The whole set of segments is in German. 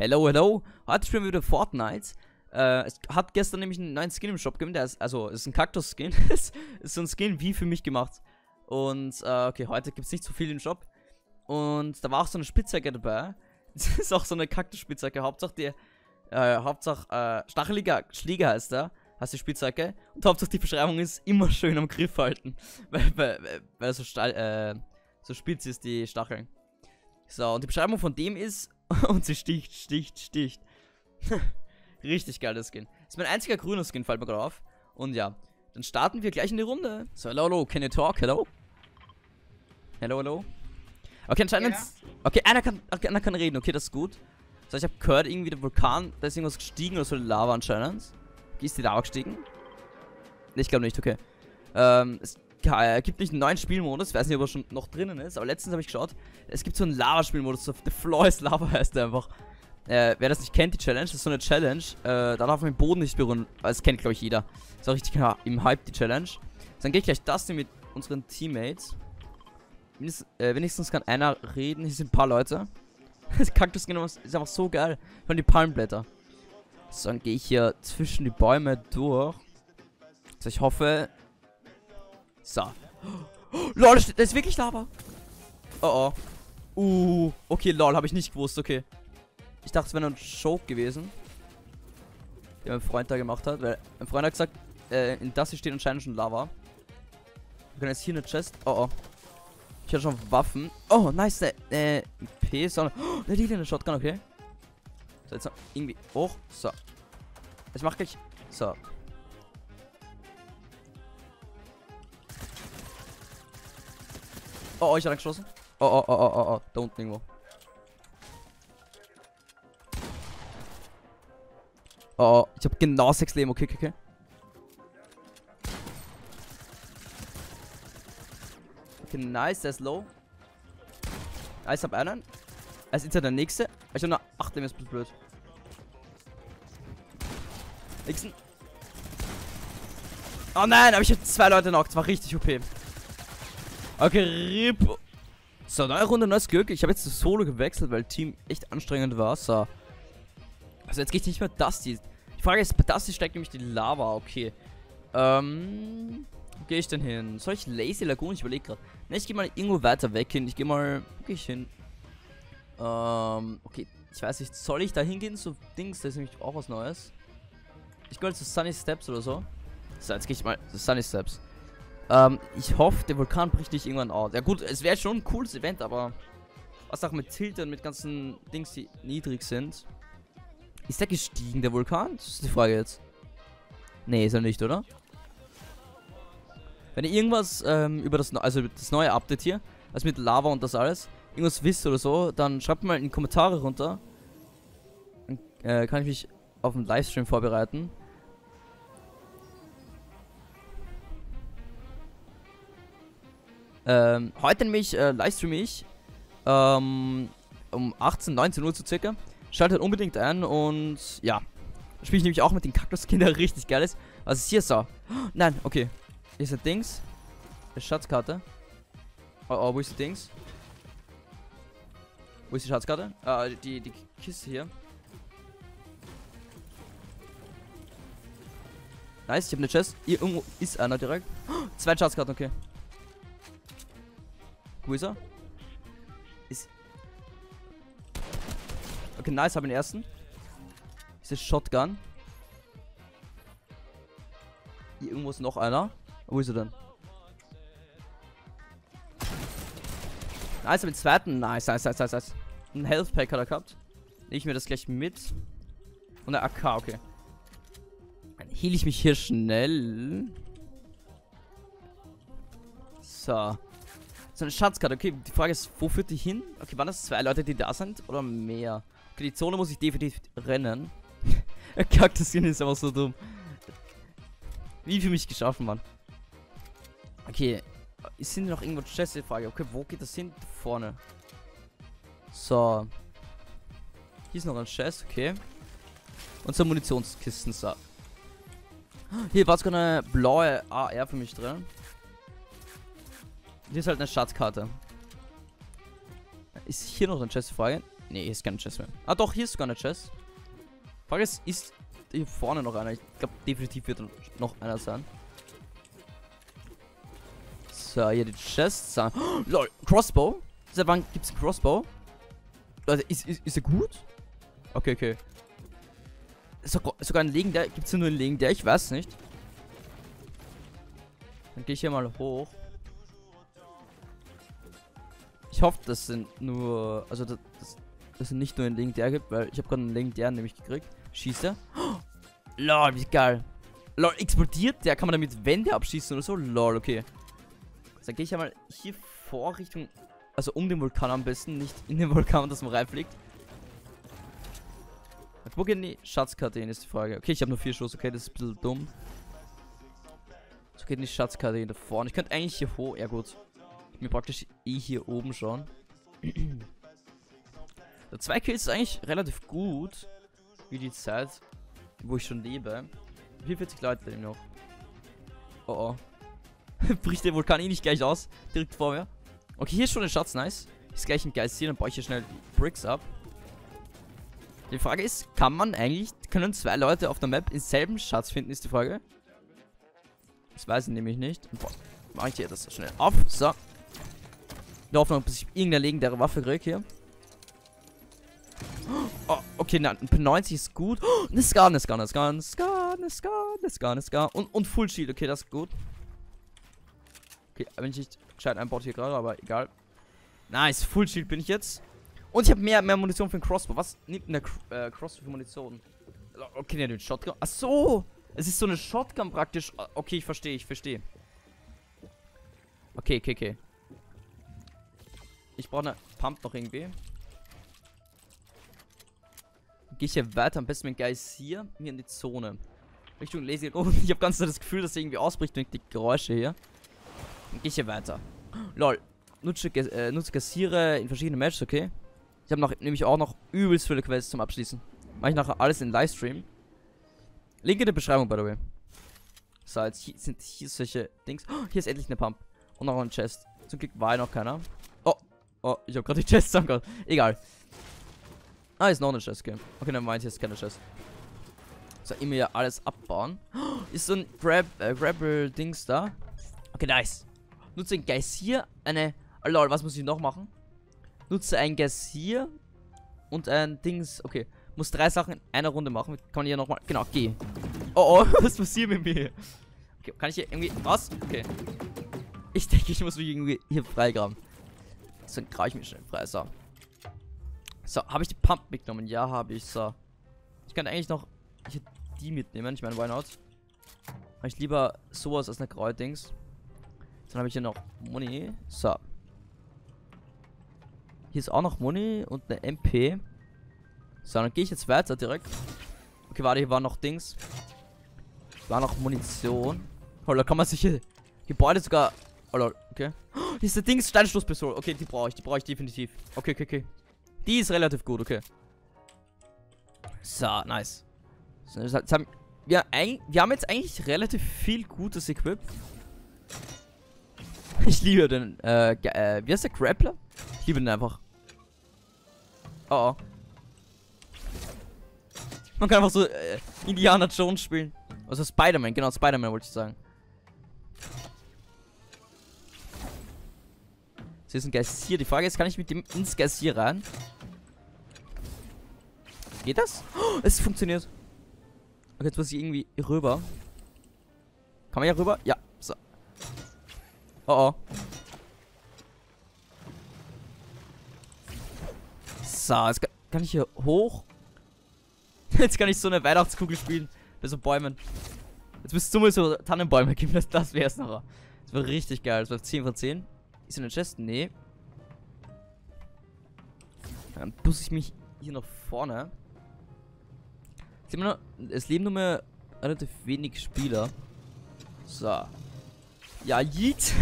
Hello, hello. Heute spielen wir wieder Fortnite. Es hat gestern nämlich einen neuen Skin im Shop gegeben. Der ist, also, es ist ein Kaktus-Skin. Ist so ein Skin wie für mich gemacht. Und, okay, heute gibt es nicht so viel im Shop. Und da war auch so eine Spitzhacke dabei. Das ist auch so eine Kaktus-Spitzhacke. Hauptsache stacheliger Schläger heißt der. Heißt die Spitzhacke. Und Hauptsache die Beschreibung ist immer schön am Griff halten. Weil so spitz ist die Stacheln. So, und die Beschreibung von dem ist, und sie sticht. Richtig geiler Skin. Das ist mein einziger grüner Skin, fällt mir gerade auf. Und ja, dann starten wir gleich in die Runde. So, hello, can you talk? Hello? Hello? Okay, anscheinend... Ja. Okay, einer kann reden, okay, das ist gut. So, ich habe gehört, irgendwie der Vulkan, da ist irgendwas gestiegen oder so, die Lava anscheinend. Okay, ist die Lava gestiegen? Ne, ich glaube nicht, okay. Es gibt nicht einen neuen Spielmodus, ich weiß nicht, ob er schon noch drinnen ist, aber letztens habe ich geschaut, es gibt so einen Lava-Spielmodus, so The Floor is Lava heißt der einfach. Wer das nicht kennt, die Challenge, das ist so eine Challenge, da darf man den Boden nicht berühren, das kennt glaube ich jeder. Ist auch richtig im Hype, die Challenge. Dann gehe ich gleich das hier mit unseren Teammates. Wenigstens kann einer reden, hier sind ein paar Leute. Das Kaktus-Skin ist einfach so geil, von die Palmblätter. So, dann gehe ich hier zwischen die Bäume durch. So, ich hoffe... So. Oh, lol, da ist wirklich Lava. Oh. Okay, lol, habe ich nicht gewusst, okay. Ich dachte, es wäre nur ein Joke gewesen. Den mein Freund da gemacht hat, weil mein Freund hat gesagt, in das hier steht anscheinend schon Lava. Wir können jetzt hier eine Chest. Oh. Ich hatte schon Waffen. Oh, nice, P, so. Oh, eine lila Shotgun, okay. So, jetzt noch irgendwie hoch. So. Ich mach gleich. So. Oh, ich hab angeschlossen. Oh. Da unten irgendwo. Oh, ich hab genau 6 Leben. Okay. Okay, nice, der ist low. Ich hab einen. Er ist jetzt der nächste. Ich hab nur 8 Leben, ist ein bisschen blöd. Nächsten. Oh nein, aber ich hab 2 Leute noch. Das war richtig OP. Okay, RIP. So, neue Runde, neues Glück. Ich habe jetzt das Solo gewechselt, weil Team echt anstrengend war. So. Also jetzt gehe ich nicht mehr Dusty. Die Frage ist, bei Dusty steckt nämlich die Lava. Okay. Wo gehe ich denn hin? Soll ich Lazy Lagoon? Ich überlege gerade. Ne, ich gehe mal irgendwo weiter weg hin. Ich gehe mal... Wo gehe ich hin? Okay. Ich weiß nicht. Soll ich da hingehen? So Dings, da ist nämlich auch was Neues. Ich gehe mal zu Sunny Steps oder so. So, jetzt gehe ich mal zu Sunny Steps. Ich hoffe, der Vulkan bricht nicht irgendwann aus. Ja gut, es wäre schon ein cooles Event, aber... Was auch mit Tiltern, mit ganzen Dings, die niedrig sind. Ist der gestiegen, der Vulkan? Das ist die Frage jetzt. Nee, ist er nicht, oder? Wenn ihr irgendwas über das neue Update hier, also mit Lava und das alles, irgendwas wisst oder so, dann schreibt mal in die Kommentare runter. Dann kann ich mich auf einen Livestream vorbereiten. Heute nämlich livestreame ich um 18, 19 Uhr so circa. Schaltet unbedingt ein und ja. Spiele ich nämlich auch mit den Kaktus-Skin, der richtig geil ist. Was ist hier so? Oh, nein, okay. Hier ist ein Dings. Eine Schatzkarte. Oh, wo ist die Dings? Wo ist die Schatzkarte? Die Kiste hier. Nice, ich habe eine Chest. Hier irgendwo ist einer direkt. Oh, 2 Schatzkarten, okay. Wo ist er? Okay, nice, habe den ersten. Diese Shotgun. Hier irgendwo ist noch einer. Wo ist er denn? Nice, habe den zweiten. Nice. Ein Health Pack hat er gehabt. Nehme ich mir das gleich mit. Und eine AK, okay. Dann heal ich mich hier schnell. So. So eine Schatzkarte, okay, die Frage ist, wo führt die hin? Okay, waren das 2 Leute, die da sind? Oder mehr? Okay, die Zone muss ich definitiv rennen. Kaktus ist aber so dumm. Wie für mich geschaffen, Mann. Okay, sind noch irgendwo Chests? Frage. Okay, wo geht das hin? Vorne. So. Hier ist noch ein Chest, okay. Und so Munitionskisten, so. Hier war sogar eine blaue AR für mich drin. Hier ist halt eine Schatzkarte. Ist hier noch eine Chest-Frage? Nee, hier ist keine Chest mehr. Ah doch, hier ist sogar eine Chest. Frage ist hier vorne noch einer? Ich glaube, definitiv wird noch einer sein. So, hier die Chest. So. Oh, lol, Crossbow? Seit wann gibt's einen Crossbow? Leute, ist er gut? Okay, okay. Sogar ein legendär. Gibt's hier nur einen legendär? Ich weiß nicht. Dann gehe ich hier mal hoch. Ich hoffe, das sind nur. Also, dass es nicht nur einen legendär gibt, weil ich habe gerade einen legendär nämlich gekriegt. Schießt er? Oh, lol, wie geil. Lol, explodiert der? Kann man damit Wände abschießen oder so? Lol, okay. Dann gehe ich ja mal hier vor Richtung. Also um den Vulkan am besten, nicht in den Vulkan, dass man reinfliegt. Wo gehen die Schatzkarte hin, ist die Frage. Okay, ich habe nur 4 Schuss, okay, das ist ein bisschen dumm. So geht die Schatzkarte hin da vorne. Ich könnte eigentlich hier hoch. Ja gut. Ich bin praktisch hier oben schon. Der 2 Kills ist eigentlich relativ gut. Wie die Zeit, wo ich schon lebe. 44 Leute noch. Oh oh. Bricht der Vulkan eh nicht gleich aus. Direkt vor mir. Okay, hier ist schon ein Schatz, nice. Ist gleich ein Geist hier, dann baue ich hier schnell die Bricks ab. Die Frage ist, können 2 Leute auf der Map denselben Schatz finden, ist die Frage. Das weiß ich nämlich nicht. Mache ich hier das schnell auf. So. In der Hoffnung, bis ich irgendeine legendäre Waffe kriege hier. Oh, okay, na, ein P90 ist gut. Oh, eine Scar. Und Full Shield, okay, das ist gut. Okay, bin ich nicht gescheit einbaut hier gerade, aber egal. Nice, Full Shield bin ich jetzt. Und ich habe mehr Munition für den Crossbow. Was nimmt denn der Crossbow für Munition? Okay, der nimmt Shotgun. Ach so, es ist so eine Shotgun praktisch. Okay, ich verstehe. Okay. Ich brauche eine Pump noch irgendwie. Gehe ich hier weiter, am besten mit dem Geist hier in die Zone. Richtung Lazy Road. Ich habe ganz das Gefühl, dass er irgendwie ausbricht durch die Geräusche hier. Dann gehe ich hier weiter. Lol. Nutze Kassiere in verschiedenen Matches, okay. Ich habe nämlich auch noch übelst viele Quests zum Abschließen. Mache ich nachher alles in Livestream. Link in der Beschreibung, by the way. So, jetzt sind hier solche Dings. Oh, hier ist endlich eine Pump. Und noch ein Chest. Zum Glück war noch keiner. Oh, ich habe gerade die Chest zusammengehört. Egal. Ah, ist noch eine Chest, okay. Okay, dann meint hier ist keine Chest. So, immer ja alles abbauen. Oh, ist so ein Grapple-Dings da. Okay, nice. Nutze ein Geysir, oh, lol, was muss ich noch machen? Nutze ein Geysir und ein Dings. Okay, muss 3 Sachen in einer Runde machen. Kann man hier nochmal. Genau, geh. Oh, was passiert mit mir? Okay, kann ich hier irgendwie raus? Okay. Ich denke, ich muss mich irgendwie hier freigraben. So, dann grabe ich mich schnell frei. So. So, habe ich die Pump mitgenommen? Ja, habe ich. So. Ich kann eigentlich noch hier die mitnehmen. Ich meine, why not? Habe ich lieber sowas als eine Kreuz-Dings. Dann habe ich hier noch Money. So. Hier ist auch noch Money und eine MP. So, dann gehe ich jetzt weiter direkt. Okay, warte, hier war noch Dings. War noch Munition. Oh, da kann man sich hier Gebäude sogar. Oh, lol, okay. Oh, hier ist der Dings Steinstoßpistole. Okay, die brauche ich definitiv. Okay. Die ist relativ gut, okay. So, nice. So, wir haben jetzt eigentlich relativ viel gutes Equip. Ich liebe den, wie heißt der Grappler? Ich liebe den einfach. Oh. Man kann einfach so, Indiana Jones spielen. Also Spider-Man, genau, Spider-Man wollte ich sagen. So, ist ein Geysir. Die Frage ist, kann ich mit dem ins Geysir rein? Geht das? Oh, es funktioniert. Okay, jetzt muss ich irgendwie rüber. Kann man hier rüber? Ja, so. Oh. So, jetzt kann ich hier hoch. Jetzt kann ich so eine Weihnachtskugel spielen. Bei so Bäumen. Jetzt müsste es mal so Tannenbäume geben. Das wäre es nachher. Das wäre richtig geil. Das wäre 10 von 10. Ist in der Chest? Nee. Dann pusse ich mich hier nach vorne. Es leben nur mehr relativ wenig Spieler. So. Ja, yeet.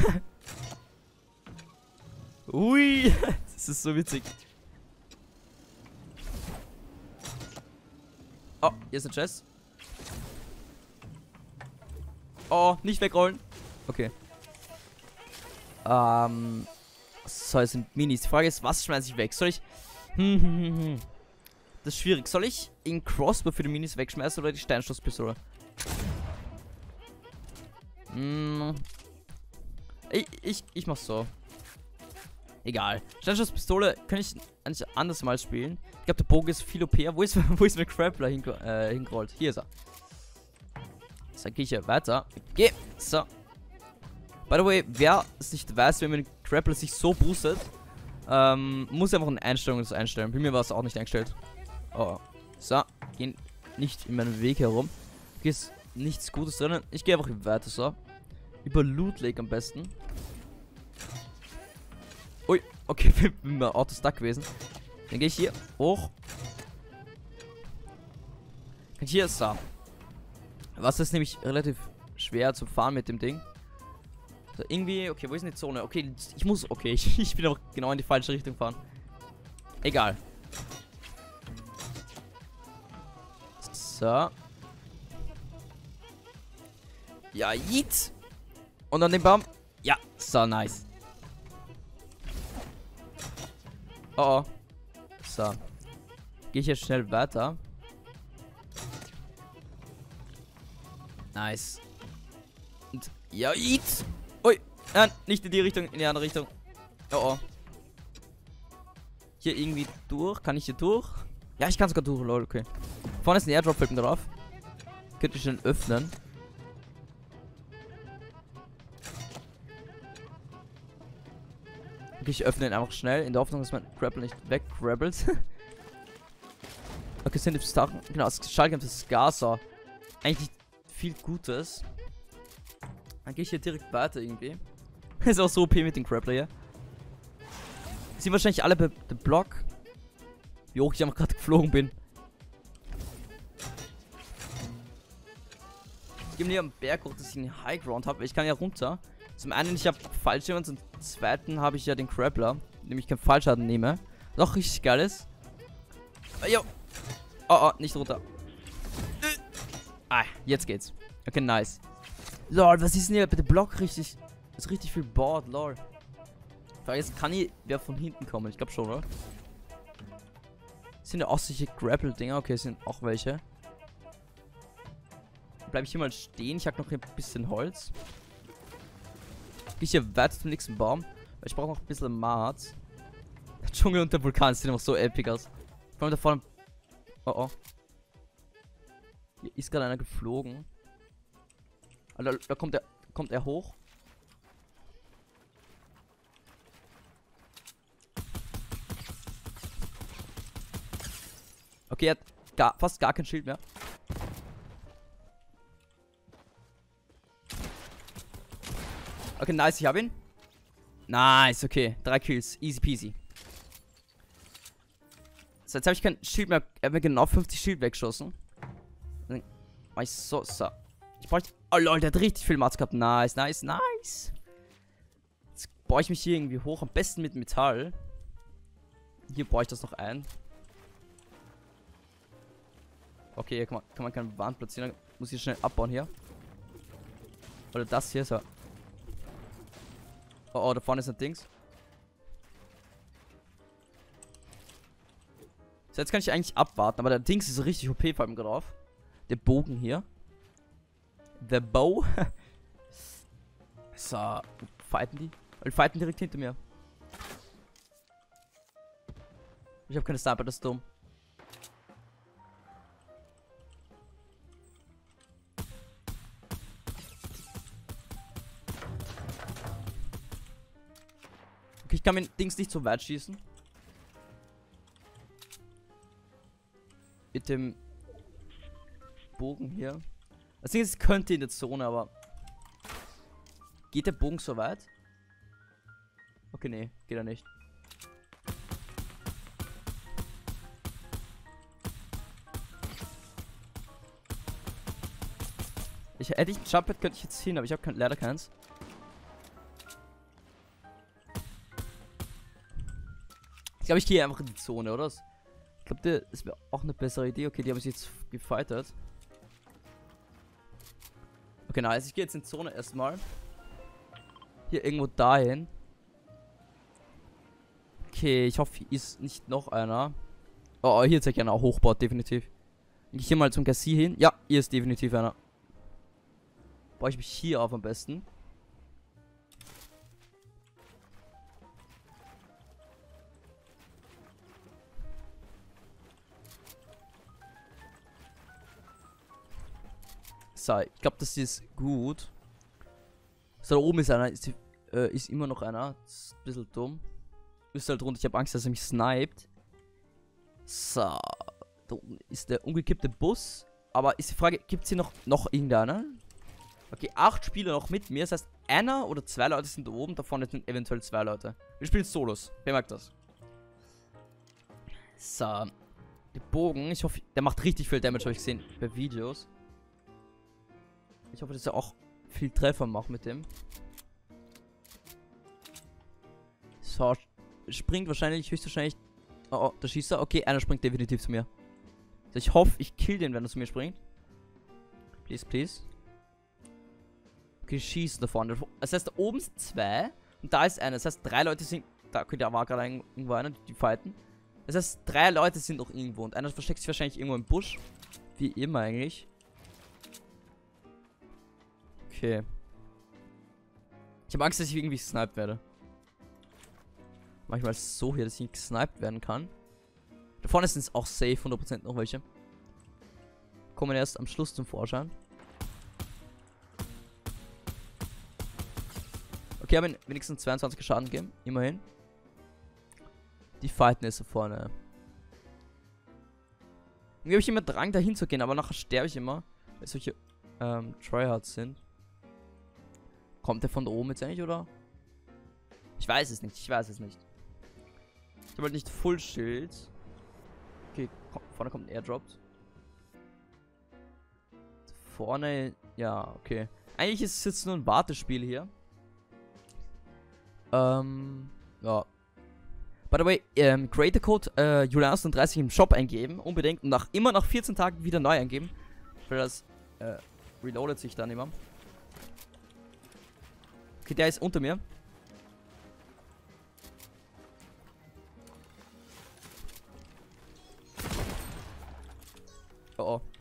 Ui. Das ist so witzig. Oh, hier ist eine Chest. Oh, nicht wegrollen. Okay. So, es sind Minis. Die Frage ist, was schmeiße ich weg? Soll ich Das ist schwierig. Soll ich den Crossbow für die Minis wegschmeißen oder die Steinschusspistole? Ich mach's so. Egal. Steinschusspistole kann ich eigentlich anders mal spielen. Ich glaube, der Bogen ist viel OP. Wo ist mein Grappler hingerollt? Hier ist er. So, gehe ich hier weiter. Okay, so. By the way, wer es nicht weiß, wenn man den Grappler sich so boostet, muss einfach eine Einstellung das einstellen. Bei mir war es auch nicht eingestellt. Oh. So, gehen nicht in meinen Weg herum. Hier ist nichts Gutes drin. Ich gehe einfach weiter, so. Über Loot Lake am besten. Ui, okay, bin mir Auto stuck gewesen. Dann gehe ich hier hoch. Und hier ist da. Was ist nämlich relativ schwer zu fahren mit dem Ding. So, irgendwie, okay, wo ist denn die Zone? Okay, ich bin auch genau in die falsche Richtung fahren. Egal. So. Ja, yeet. Und an den Baum. Ja, so nice. Oh, oh. So. Gehe ich jetzt schnell weiter. Nice. Und ja, yeet. Ui. Nein, nicht in die Richtung, in die andere Richtung. Oh, oh. Hier irgendwie durch. Kann ich hier durch? Ja, ich kann sogar durch, lol, okay. Vorne ist ein Airdrop, fällt mir drauf. Könnte ich schon öffnen. Okay, ich öffne ihn einfach schnell, in der Hoffnung, dass mein Grapple nicht weggrabbelt. Okay, sind die Sachen. Genau, das Schaltkampf ist Gaza. Eigentlich nicht viel Gutes. Dann gehe ich hier direkt weiter irgendwie. Ist auch so OP mit dem Grappler hier. Sind wahrscheinlich alle bei dem Block. Wie hoch ich einfach gerade geflogen bin. Ich gehe mir hier am Berg hoch, dass ich einen High Ground habe. Ich kann ja runter. Zum einen, ich habe Fallschirm und zum zweiten habe ich ja den Grappler, nämlich keinen Fallschaden nehme. Doch richtig geil ist. Jo. Oh, nicht runter. Ah, jetzt geht's. Okay, nice. Lol, was ist denn hier bitte Block richtig? Das ist richtig viel Board, lol. Jetzt kann hier wer von hinten kommen. Ich glaube schon, oder? Sind ja auch solche Grapple-Dinger. Okay, sind auch welche. Bleibe ich hier mal stehen. Ich habe noch ein bisschen Holz. Gehe ich hier weiter zum nächsten Baum. Weil ich brauche noch ein bisschen Marz. Der Dschungel und der Vulkan sehen einfach so epic aus. Vor allem da vorne. Oh oh. Hier ist gerade einer geflogen. Also, da kommt er hoch. Okay, er hat fast gar kein Schild mehr. Okay, nice, ich habe ihn. Nice, okay. 3 Kills. Easy peasy. So, jetzt habe ich kein Schild mehr. Er hat mir genau 50 Schild weggeschossen. Dann war ich so. Ich bräuchte. Oh lol, der hat richtig viel Mats gehabt. Nice, nice, nice. Jetzt baue ich mich hier irgendwie hoch. Am besten mit Metall. Hier baue ich das noch ein. Okay, hier kann man keine Wand platzieren. Muss ich schnell abbauen hier. Oder das hier, so. Oh, da vorne ist ein Dings. So, jetzt kann ich eigentlich abwarten, aber der Dings ist so richtig OP, vor allem drauf. Der Bogen hier. The Bow. So, fighten die? Die fighten direkt hinter mir. Ich habe keine Sniper, das ist dumm. Okay, ich kann mit Dings nicht so weit schießen. Mit dem Bogen hier. Das Ding ist, es könnte in der Zone, aber... Geht der Bogen so weit? Okay, nee, geht er nicht. Hätte ich ein Jumppad, könnte ich jetzt hin, aber ich habe leider keins. Ich glaube, ich gehe einfach in die Zone, oder? Ich glaube, das wäre auch eine bessere Idee. Okay, die haben sich jetzt gefightert. Okay, nice. Ich gehe jetzt in die Zone erstmal. Hier irgendwo dahin. Okay, ich hoffe, hier ist nicht noch einer. Oh, hier ist ja einer hochbaut, definitiv. Ich hier mal zum Cassie hin. Ja, hier ist definitiv einer. Baue ich mich hier auf am besten. So, ich glaube, das ist gut. So, da oben ist einer. Ist immer noch einer. Das ist ein bisschen dumm. Müsste halt runter. Ich habe Angst, dass er mich sniped. So. Da oben ist der umgekippte Bus. Aber ist die Frage, gibt es hier noch irgendeinen? Okay, 8 Spieler noch mit mir. Das heißt, einer oder 2 Leute sind da oben. Da vorne sind eventuell 2 Leute. Wir spielen Solos. Wer mag das? So. Der Bogen. Ich hoffe, der macht richtig viel Damage, habe ich gesehen. Bei Videos. Ich hoffe, dass er auch viel Treffer macht mit dem. So. Springt wahrscheinlich, höchstwahrscheinlich. Oh, da schießt er. Okay, einer springt definitiv zu mir. Also ich hoffe, ich kill den, wenn er zu mir springt. Please, please. Okay, schießen da vorne. Das heißt, da oben sind 2 und da ist einer. Das heißt, 3 Leute sind. Da war gerade irgendwo einer, die fighten. Das heißt, 3 Leute sind noch irgendwo und einer versteckt sich wahrscheinlich irgendwo im Busch. Wie immer eigentlich. Okay. Ich habe Angst, dass ich irgendwie gesniped werde. Manchmal ist es so hier, dass ich nicht gesniped werden kann. Da vorne sind es auch safe, 100% noch welche. Kommen erst am Schluss zum Vorschein. Okay, haben wenigstens 22 Schaden gegeben. Immerhin. Die fighten jetzt da vorne. Irgendwie habe ich immer Drang, dahin zu gehen, aber nachher sterbe ich immer. Weil solche Tryhards sind. Kommt der von da oben jetzt eigentlich, oder? Ich weiß es nicht, ich weiß es nicht. Ich habe halt nicht Full Schild. Okay, vorne kommt ein Airdrop. Vorne, ja, okay. Eigentlich ist es jetzt nur ein Wartespiel hier. Ja. By the way, Creator Code Julian30 im Shop eingeben. Unbedingt. Und immer nach 14 Tagen wieder neu eingeben. Weil das reloadet sich dann immer. Okay, der ist unter mir. Oh oh.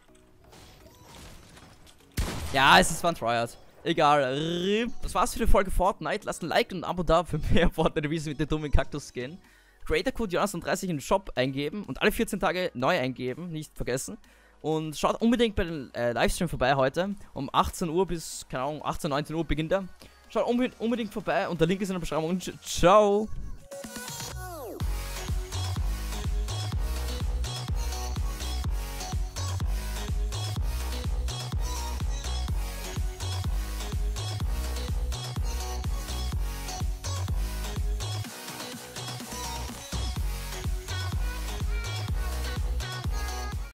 Ja, es ist ein Tryhard. Egal. Das war's für die Folge Fortnite. Lasst ein Like und ein Abo da für mehr Fortnite-Reviews mit den dummen Kaktus-Skin. Creator Code Jonas30 in den Shop eingeben und alle 14 Tage neu eingeben. Nicht vergessen. Und schaut unbedingt bei den Livestream vorbei heute. Um 18 Uhr bis, keine Ahnung, 18, 19 Uhr beginnt er. Schaut unbedingt vorbei und der Link ist in der Beschreibung. Ciao.